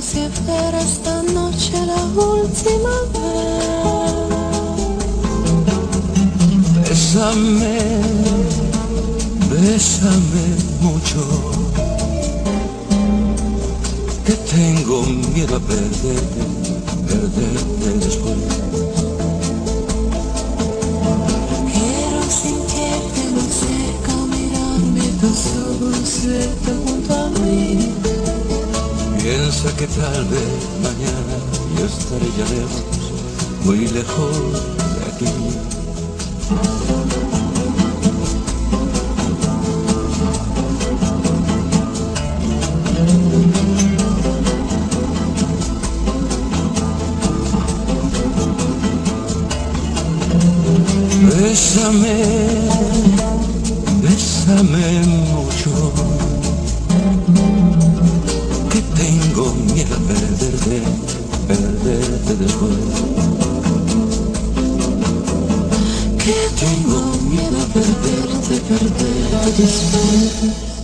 si fuera esta noche la última vez. Bésame, bésame mucho, que tengo miedo a perderte, perderte después. Quiero sentirte muy cerca, mirarme tus ojos, verte junto a mí. Piensa que tal vez mañana yo estaré ya lejos, muy lejos de aquí. Bésame, bésame mucho, que tengo miedo a perderte, perderte después. Que tengo miedo a perderte, perderte después.